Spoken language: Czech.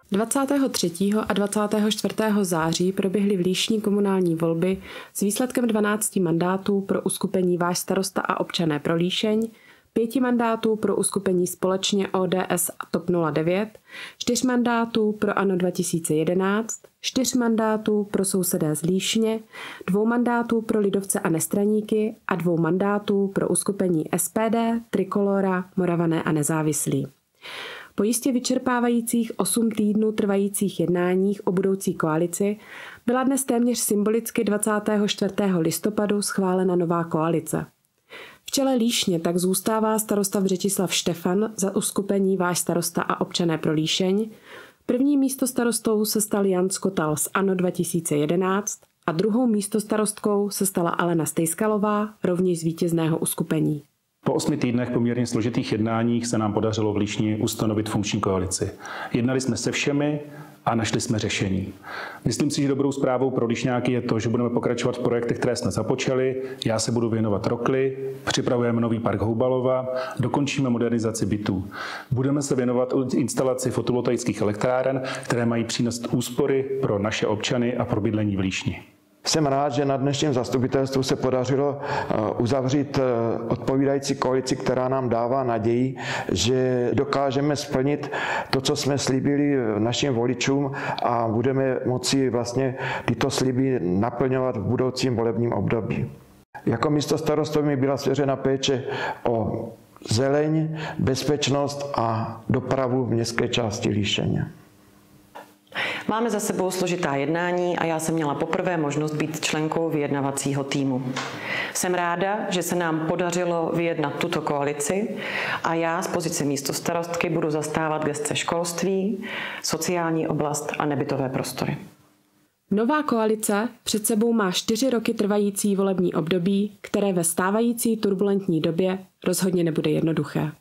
23. a 24. září proběhly v Líšni komunální volby s výsledkem 12 mandátů pro uskupení Váš starosta a Občané pro Líšeň, 5 mandátů pro uskupení Společně ODS a TOP 09, 4 mandátů pro ANO 2011, 4 mandátů pro Sousedé z Líšně, 2 mandátů pro Lidovce a Nestraníky a 2 mandátů pro uskupení SPD, Trikolora, Moravané a Nezávislí. Po jistě vyčerpávajících 8 týdnů trvajících jednáních o budoucí koalici byla dnes téměř symbolicky 24. listopadu schválena nová koalice. V čele Líšně tak zůstává starosta Břetislav Štefan za uskupení Váš starosta a Občané pro Líšeň, první místostarostou se stal Jan Skotal z ANO 2011 a druhou místostarostkou se stala Alena Stejskalová, rovněž z vítězného uskupení. Po 8 týdnech poměrně složitých jednáních se nám podařilo v Líšni ustanovit funkční koalici. Jednali jsme se všemi a našli jsme řešení. Myslím si, že dobrou zprávou pro Líšňáky je to, že budeme pokračovat v projektech, které jsme započali. Já se budu věnovat Rokli, připravujeme nový park Houbalova, dokončíme modernizaci bytů. Budeme se věnovat instalaci fotovoltaických elektráren, které mají přinést úspory pro naše občany a pro bydlení v Líšni. Jsem rád, že na dnešním zastupitelstvu se podařilo uzavřít odpovídající koalici, která nám dává naději, že dokážeme splnit to, co jsme slíbili našim voličům a budeme moci vlastně tyto sliby naplňovat v budoucím volebním období. Jako místostarostovi mi byla svěřena péče o zeleň, bezpečnost a dopravu v městské části Líšeně. Máme za sebou složitá jednání a já jsem měla poprvé možnost být členkou vyjednavacího týmu. Jsem ráda, že se nám podařilo vyjednat tuto koalici a já z pozice místostarostky budu zastávat gesce školství, sociální oblast a nebytové prostory. Nová koalice před sebou má 4 roky trvající volební období, které ve stávající turbulentní době rozhodně nebude jednoduché.